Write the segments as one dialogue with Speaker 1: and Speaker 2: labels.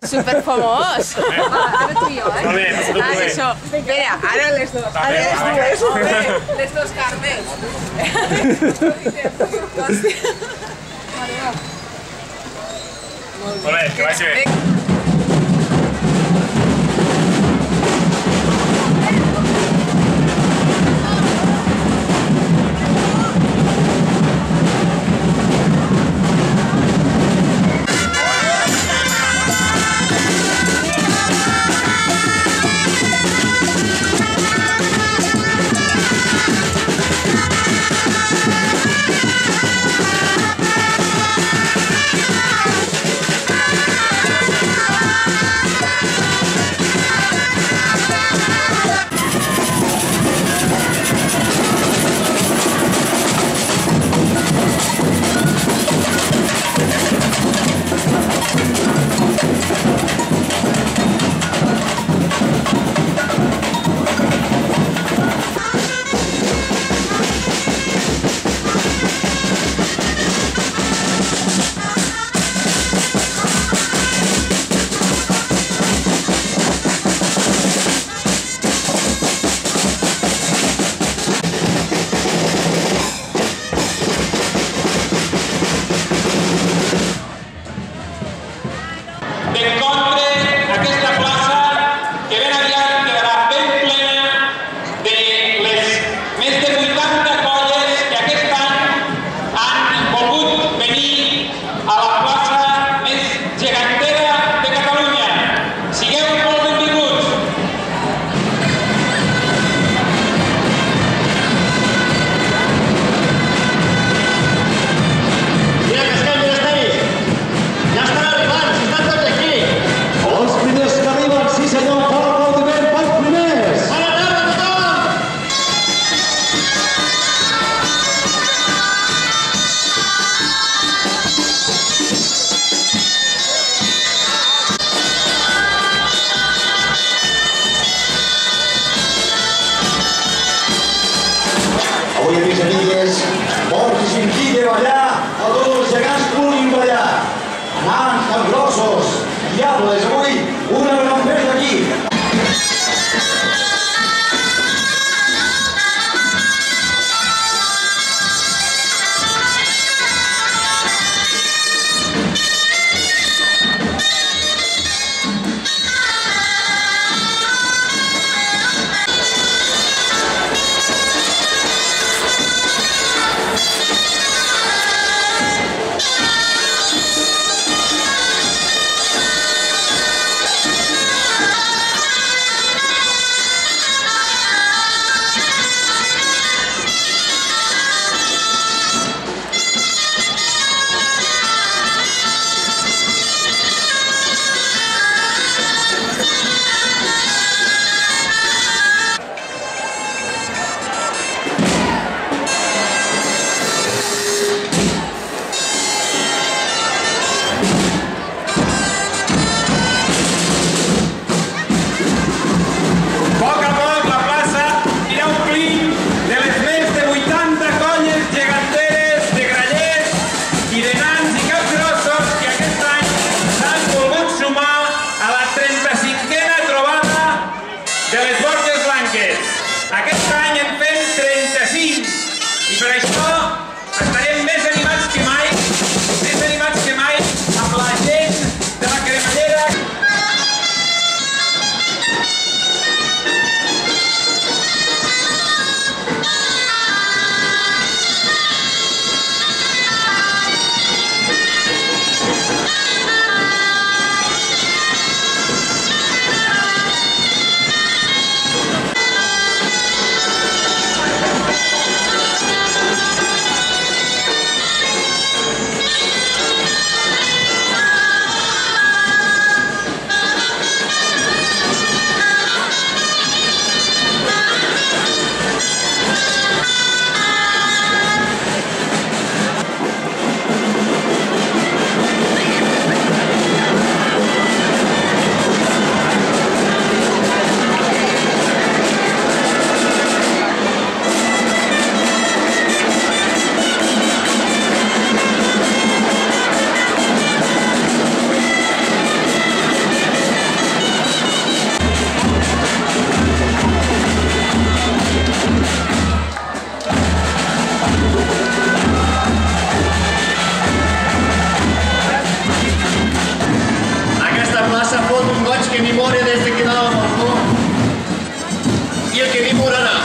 Speaker 1: Superfamós.
Speaker 2: Ara tu i jo,
Speaker 3: Molt bé, passa tu bé.
Speaker 1: Això. Espera, ara les dues.
Speaker 3: Ara les
Speaker 1: dues. Les dues Carmels.
Speaker 3: Molt bé, que vagi bé.
Speaker 2: que ni muere desde que dábamos, ¿no? Y el que ni morará.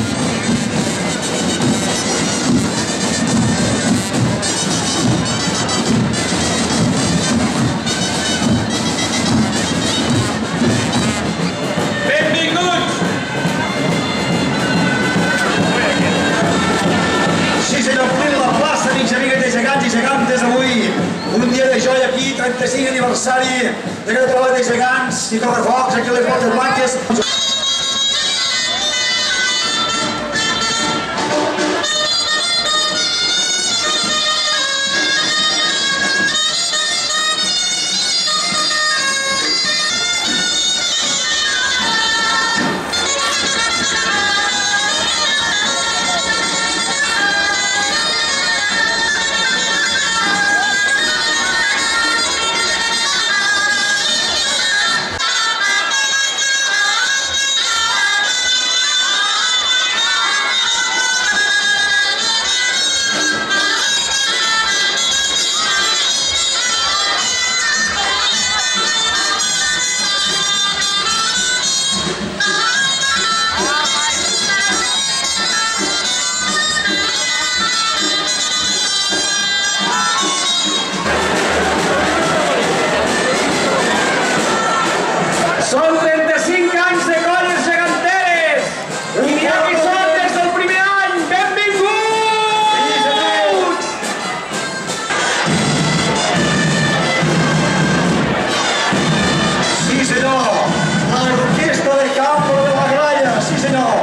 Speaker 4: Avui, un dia de joia aquí, 35 aniversari d'aquest treball de gegants i correfocs aquí a les Borges Blanques. Són 35 anys de colles geganteres! I n'hi ha que són des del primer any! Benvinguts! Sí, senyor! L'orquestra del Campo de la Gralla! Sí, senyor!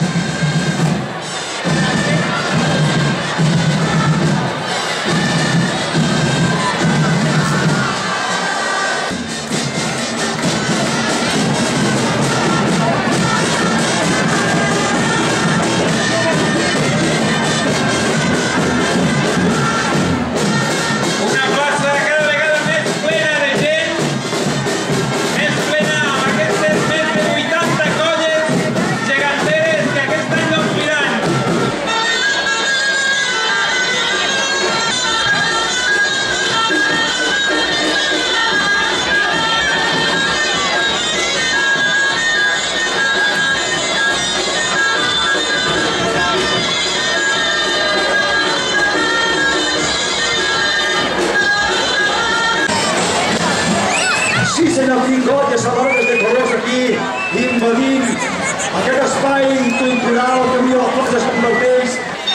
Speaker 4: Sí, senyor, tinc colles salades de colors aquí, invadint aquest espai cultural que avui a la plaça es converteix.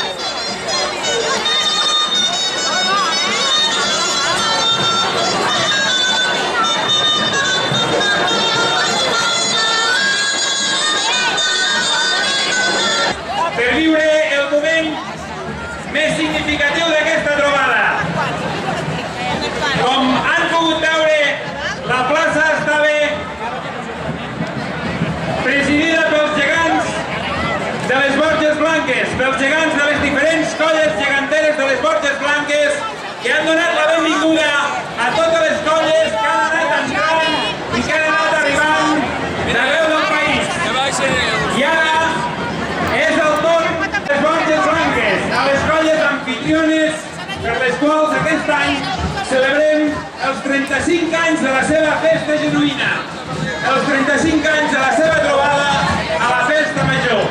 Speaker 5: Per viure el moment més significatiu d'aquesta trobada. Com han pogut veure, la plaça estava presidida pels gegants de les Borges Blanques, pels gegants de les diferents colles geganteres de les Borges Blanques, que han donat la benvinguda a totes les colles que han anat entrant i que han anat arribant d'arreu del país. I ara és el torn de les Borges Blanques, a les colles anfitriones per les quals aquest any celebrem els 35 anys de la seva festa genuïna, els 35 anys de la seva trobada a la festa major.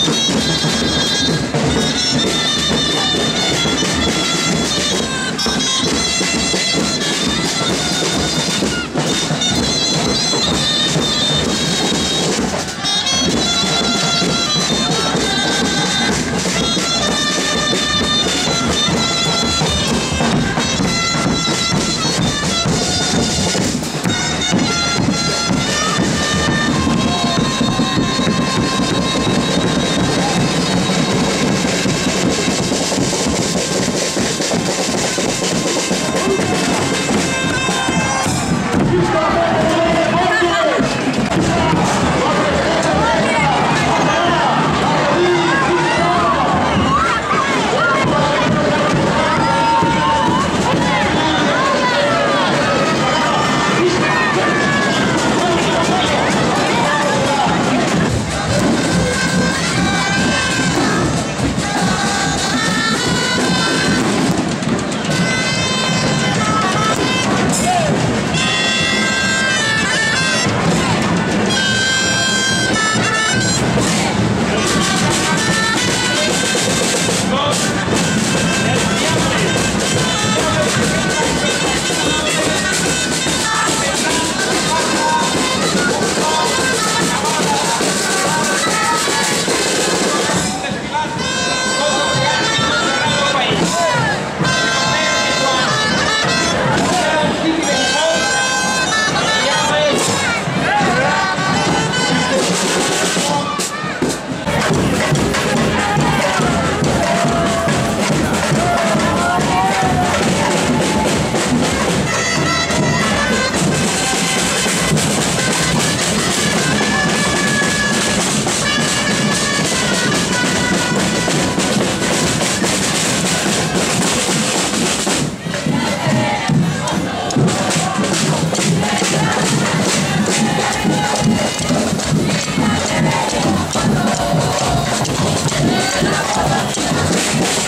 Speaker 6: Thank you.